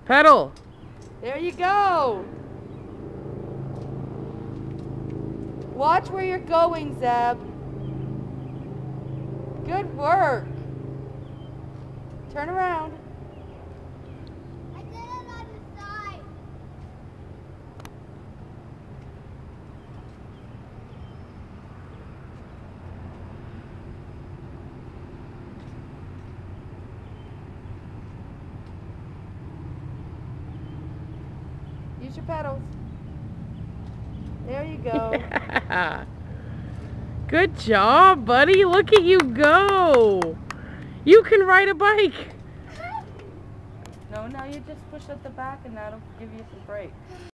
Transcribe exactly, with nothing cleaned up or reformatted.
Pedal. There you go. Watch where you're going, Zeb. Good work. Turn around. I did it on the side. Use your pedals. There you go. Yeah. Good job, buddy. Look at you go. You can ride a bike. No, now you just push at the back and that'll give you some brake.